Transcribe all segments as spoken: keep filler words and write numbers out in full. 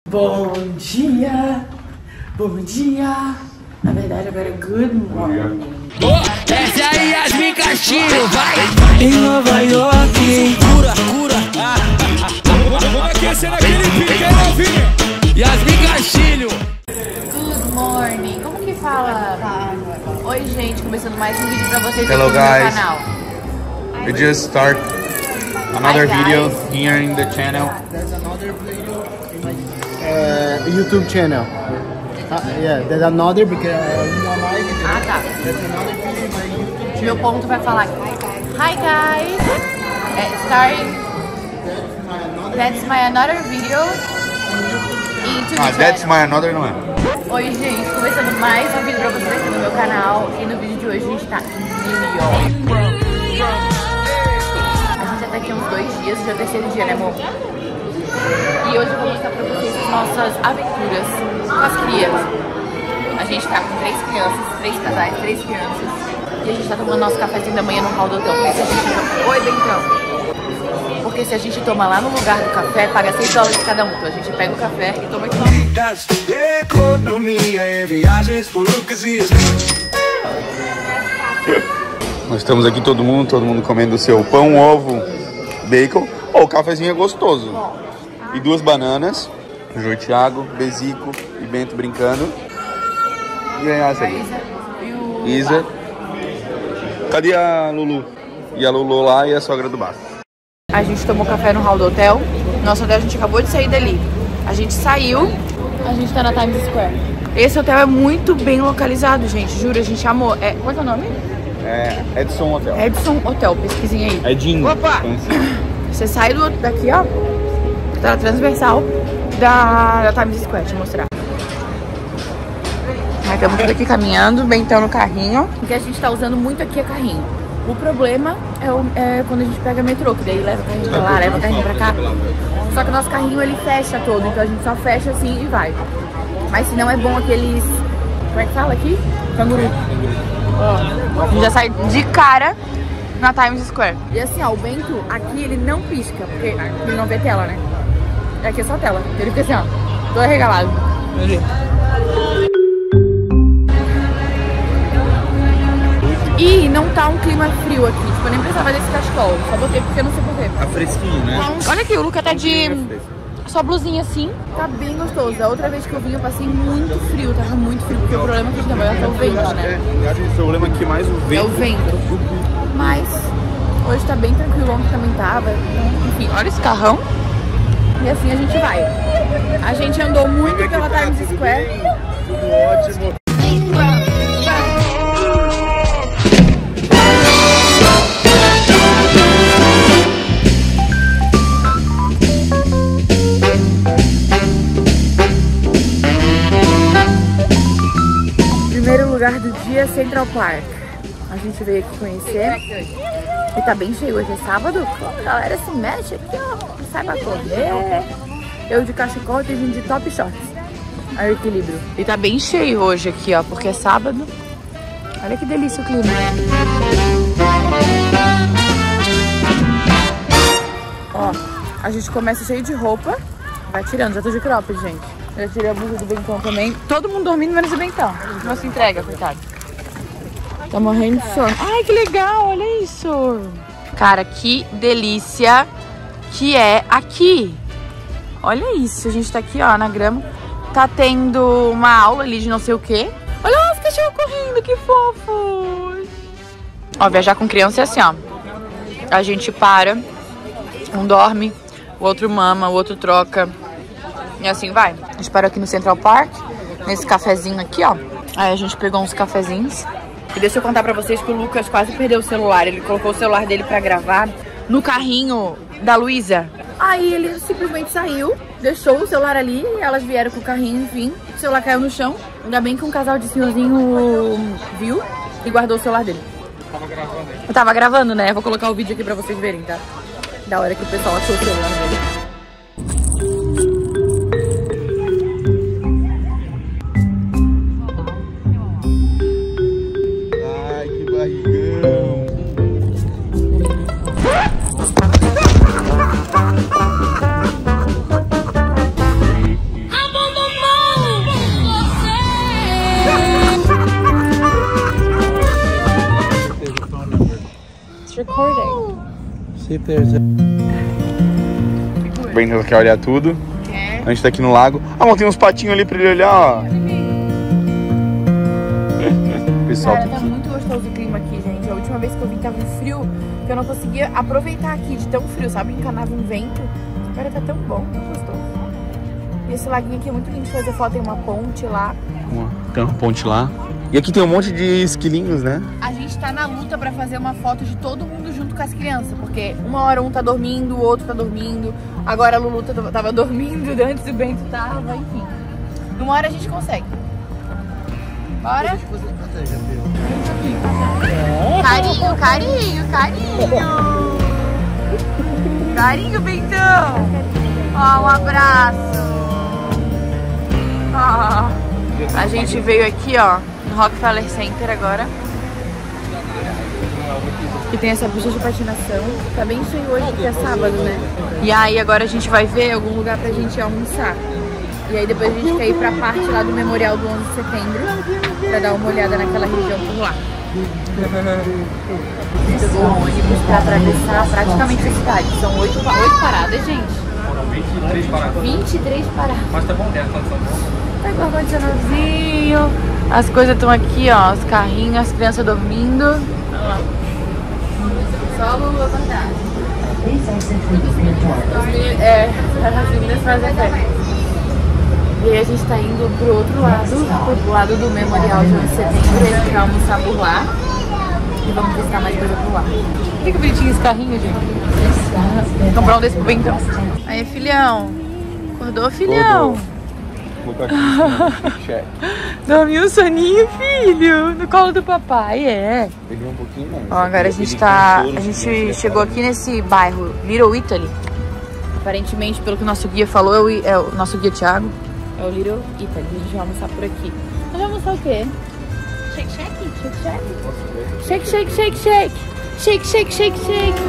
Bom dia, bom dia. Na verdade agora é good morning. Desce aí, Yasmin Castilho, vai! Em Nova York. Cura, cura! Vamos aquecer naquele pique aí, novinha! Yasmin Castilho! Good morning. Como que fala? Oi, gente, começando mais um vídeo pra vocês Hello, aqui no guys. meu canal. We just start another Hi, video guys. here in the channel. There's another video in my uh, YouTube channel. Uh, yeah, there's another because uh, one live. Ah, tá. There's another video in my YouTube channel. Meu ponto vai falar Hi, guys. É, starting. That's my another video. Into the Ah, that's channel. my another, não é? Oi, gente, começando mais um vídeo pra vocês aqui no meu canal. E no vídeo de hoje a gente tá em New York. A gente já tá aqui há uns dois dias, já é o terceiro dia, né, amor? E hoje eu vou mostrar pra vocês as nossas aventuras com as crianças. A gente tá com três crianças, três casais, três crianças. E a gente tá tomando nosso cafezinho da manhã no hall do hotel. Porque se a gente... Oi, Bentão. Porque se a gente toma lá no lugar do café, paga seis dólares cada um. Então a gente pega o café e toma aqui. Nós estamos aqui todo mundo, todo mundo comendo o seu pão, ovo, bacon. Oh, o cafezinho é gostoso. E duas bananas. Jô, Thiago, Bezico e Bento brincando. E ganhar essa aqui. E o... Isa. Cadê a Lulu? E a Lulu lá e a sogra do Bato. A gente tomou café no hall do hotel. Nosso hotel, a gente acabou de sair dali. A gente saiu. A gente tá na Times Square. Esse hotel é muito bem localizado, gente. Juro, a gente amou. É, qual é o nome? É Edson Hotel. Edson Hotel, pesquisinha aí. É Dinho. Opa! Você sai do, daqui, ó, da transversal da, da Times Square, deixa eu mostrar. Aí estamos tudo aqui caminhando, bem então no carrinho. O que a gente tá usando muito aqui é carrinho. O problema é, o, é quando a gente pega metrô, que daí leva o carrinho pra lá, leva o carrinho pra cá. Só que o nosso carrinho, ele fecha todo, então a gente só fecha assim e vai. Mas se não é bom aqueles... Como é que fala aqui? Canguru. Ó, a gente já sai de cara na Times Square. E assim, ó, o Bento aqui, ele não pisca, porque ele não vê tela, né? Aqui é só tela. Ele fica assim, ó, todo arregalado. E não tá um clima frio aqui, tipo, eu nem precisava desse cachecol, só botei porque eu não sei porquê. Tá fresquinho, né? Olha aqui, o Luca tá de só blusinha assim, tá bem gostoso. A outra vez que eu vim eu passei muito frio, tava muito frio, porque o problema aqui de Nova York é o vento, né? Eu acho que o problema aqui mais o vento. É o vento. Mas hoje tá bem tranquilo, ontem também tava. Enfim, olha esse carrão. E assim a gente vai. A gente andou muito pela Times Square. Tudo ótimo. Primeiro lugar do dia, Central Park. A gente veio aqui conhecer. E tá bem cheio, hoje é sábado. A galera se mexe aqui, ó. Sai pra correr. Eu de cachecol, tem gente de top shorts. Olha o equilíbrio. E tá bem cheio hoje aqui, ó, porque é sábado. Olha que delícia o clima. Ó, a gente começa cheio de roupa. Vai tirando, já tô de cropped, gente. Eu já tirei a blusa do Bentão também. Todo mundo dormindo, menos o Bentão. Não se entrega, coitado. Tá morrendo de sono. Ai, que legal, olha isso. Cara, que delícia que é aqui. Olha isso, a gente tá aqui, ó, na grama. Tá tendo uma aula ali de não sei o quê. Olha lá os cachorros correndo, que fofos. Ó, viajar com criança é assim, ó. A gente para, um dorme, o outro mama, o outro troca. E assim vai. A gente parou aqui no Central Park, nesse cafezinho aqui, ó. Aí a gente pegou uns cafezinhos. E deixa eu contar pra vocês que o Lucas quase perdeu o celular. Ele colocou o celular dele pra gravar no carrinho da Luísa. Aí ele simplesmente saiu, deixou o celular ali, e elas vieram com o carrinho, enfim. O celular caiu no chão. Ainda bem que um casal de senhorzinho viu e guardou o celular dele. Tava gravando aí. Eu tava gravando, né? Vou colocar o vídeo aqui pra vocês verem, tá? Da hora que o pessoal achou o celular dele. Ai, que barrigão. I'm recording. See if there's a... O Bento quer olhar tudo. Quer? A gente tá aqui no lago. Ah, mas tem uns patinhos ali pra ele olhar, ó. Pessoal, Cara, tá tá aqui. muito gostoso o clima aqui, gente. A última vez que eu vim tava um frio que eu não conseguia aproveitar aqui de tão frio, sabe? Encanava um vento. Agora tá tão bom, tão gostoso. E esse laguinho aqui é muito lindo de fazer foto. Tem uma ponte lá. Uma- Tem uma ponte lá. E aqui tem um monte de esquilinhos, né? A gente tá na luta pra fazer uma foto de todo mundo junto com as crianças. Porque uma hora um tá dormindo, o outro tá dormindo. Agora a Lulu tava tava dormindo, antes o Bento tava, enfim. Numa hora a gente consegue. Bora? Carinho, carinho, carinho. Carinho, Bentão. Ó, um abraço. Ó. A gente veio aqui, ó, no Rockefeller Center agora. Que tem essa pista de patinação. Tá bem cheio hoje porque é sábado, né? E aí agora a gente vai ver algum lugar pra gente almoçar. E aí depois a gente quer ir pra parte lá do Memorial do onze de setembro pra dar uma olhada naquela região por lá. Pegou um ônibus pra atravessar praticamente a cidade. São oito, oito paradas, gente. vinte e três paradas. vinte e três paradas. Mas tá bom, tem a condição boa. Pegou o ar-condicionadozinho. As coisas estão aqui, ó. Os carrinhos, as crianças dormindo. Olha lá. Só a Lulu acordada. É, as meninas fazem festa. E aí a gente tá indo pro outro lado, pro lado do Memorial de onze de setembro. A gente vai almoçar por lá. E vamos visitar mais coisa por lá. Que bonitinho esse carrinho, gente. Vou comprar um desse pro Bentão. Aí, filhão. Acordou, filhão? Vou colocar aqui. Check. Dormiu um soninho, filho, no colo do papai, é. Peguei um pouquinho mais. Ó, agora a gente tá, a gente chegou aqui nesse bairro Little Italy. Aparentemente, pelo que o nosso guia falou, é o, é o nosso guia Thiago, é o Little Italy. A gente vai almoçar por aqui. Nós vamos almoçar o quê? Shake, shake, shake, shake. Shake, shake, shake, shake. Shake, shake, shake, shake.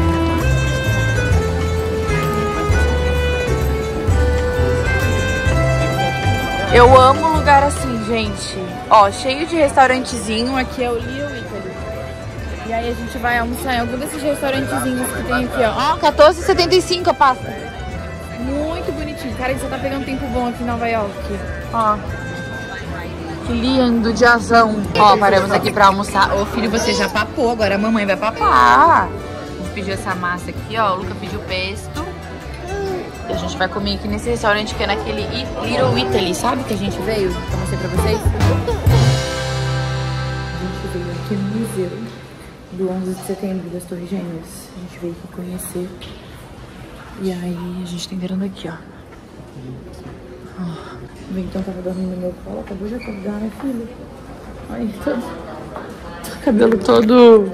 Eu amo lugar assim, gente. Ó, cheio de restaurantezinho. Aqui é o Little Italy. E aí a gente vai almoçar em algum desses restaurantezinhos que tem aqui, ó. Ó, quatorze e setenta e cinco a pasta. Muito bonitinho. Cara, a gente só tá pegando tempo bom aqui em Nova York. Ó. Que lindo, diazão. Ó, paramos aqui pra almoçar. Ô, filho, você já papou. Agora a mamãe vai papar. A gente pediu essa massa aqui, ó. O Luca pediu pesto. E a gente vai comer aqui nesse restaurante que é naquele Little Italy, sabe? Que a gente veio, que eu mostrei pra vocês. A gente veio aqui no museu do onze de setembro das Torres Gêmeas. A gente veio aqui conhecer. E aí a gente tá entrando aqui, ó. Ó, o Bentão tava dormindo no meu colo, acabou de acordar, né, filho? Aí, todo... cabelo todo...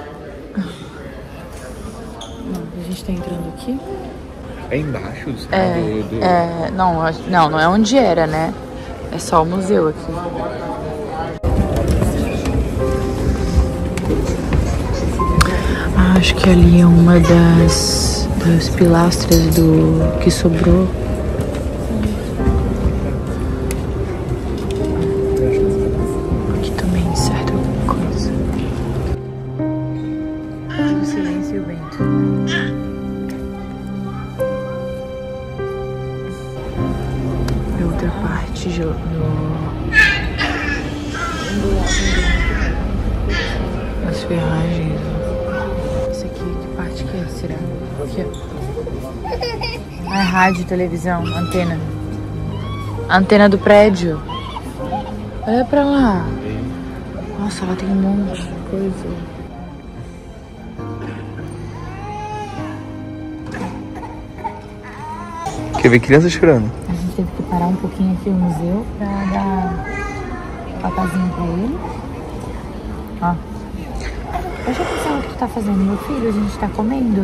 Ó, a gente tá entrando aqui. É embaixo dos É, do, do... é, não, não, não é onde era, né? É só o museu aqui. Acho que ali é uma das, das pilastras do que sobrou. Aqui também certo alguma coisa. O silêncio e o vento. Outra parte do, das ferragens. Isso aqui, que parte que é? Será? Aqui, ó. Ah, rádio, televisão, antena. Antena do prédio. Olha pra lá. Nossa, lá tem um monte de coisa. Quer ver criança chorando? A gente teve que parar um pouquinho aqui no museu pra dar papazinho pra ele. Ó. Presta atenção no que tu tá fazendo, meu filho. A gente tá comendo.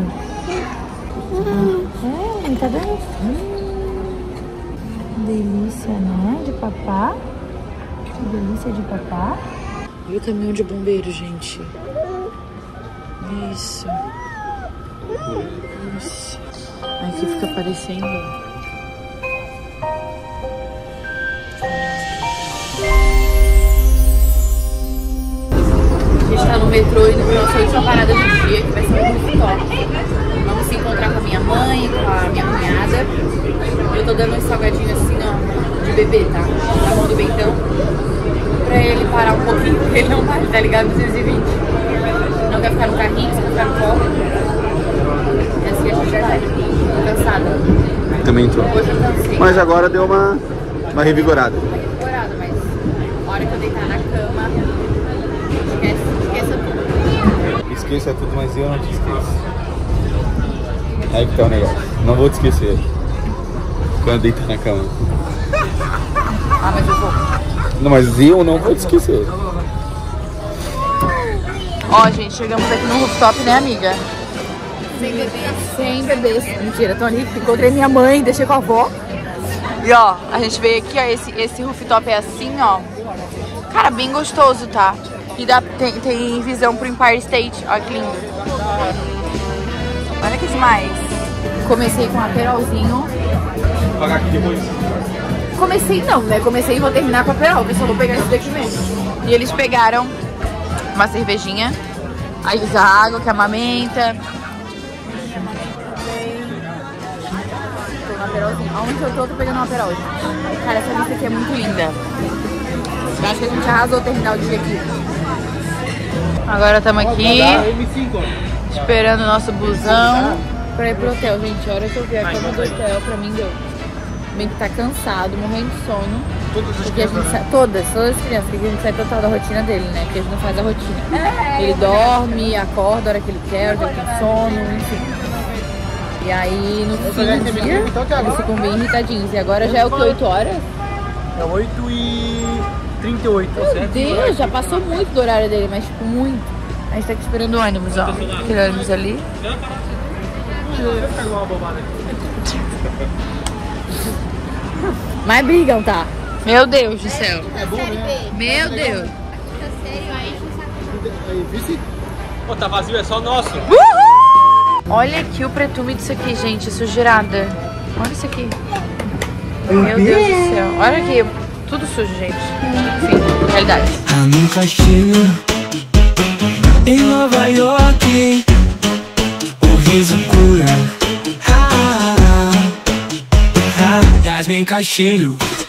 É, ele tá dando. Hum, delícia, né? De papá. Que delícia de papá. Olha o caminhão de bombeiro, gente. Isso. Isso. Aqui fica aparecendo. A gente tá no metrô indo pra nossa última parada do dia, que vai ser um rooftop. Vamos se encontrar com a minha mãe, com a minha cunhada. Eu tô dando um salgadinho assim, ó, de bebê, tá? Na mão do Bentão. Pra ele parar um pouquinho, porque ele não para, tá ligado? duzentos e vinte. Não quer ficar no carrinho, só quer ficar no colo. É assim que a gente vai. Tô cansada. Também tô. Hoje eu cansei. Mas agora deu uma, uma revigorada. Uma revigorada, mas a hora que eu deitar na cama, esquece, esqueça tudo. Esqueça tudo, mas eu não te esqueço. Aí que tá o negócio. Não vou te esquecer. Quando deitar na cama. Ah, mas eu vou. Não, mas eu não vou te esquecer. Ó, gente, chegamos aqui no rooftop, né, amiga? Sem bebês. Sem bebês. Mentira, tô ali. Encontrei minha mãe, deixei com a avó. E ó, a gente veio aqui, ó, esse, esse rooftop é assim, ó. Cara, bem gostoso, tá? E dá, tem, tem visão pro Empire State, ó que lindo. Olha que demais. Comecei com um aperolzinho. Vou pagar aqui depois. Comecei não, né? Comecei e vou terminar com a aperol, eu só vou pegar esse daqui mesmo. E eles pegaram uma cervejinha, aí usa água, que amamenta. Um aperolzinho. Aonde eu tô, tô pegando um aperol. Cara, essa vista aqui é muito linda. Eu acho que a gente arrasou terminar o dia aqui. Agora estamos aqui, esperando o nosso busão pra ir pro hotel, gente. A hora que eu vi a cama do hotel, pra mim deu. Bem que tá cansado, morrendo de sono. Porque a gente sai, todas, todas as crianças, porque a gente sai total da rotina dele, né? Porque a gente não faz a rotina. Ele dorme, acorda a hora que ele quer, a hora que ele tem sono, enfim. E aí no fim do dia, eles ficam bem irritadinhos. E agora já é o que, oito horas? É oito e trinta e oito. Meu Deus, já passou muito do horário dele, mas tipo, muito. A gente tá aqui esperando o ônibus, ó. Aquele ônibus ali. Mas brigam, tá? Meu Deus do céu. Meu Deus. Pô, tá vazio, é só nosso. Uhul! Olha aqui o pretume disso aqui, gente, sujeirada. Olha isso aqui. Meu Deus do céu. Olha aqui, tudo sujo, gente. Enfim, realidade. A num castigo em Nova York, o riso cura. Ah, ah, ah, Yasmin Castilho.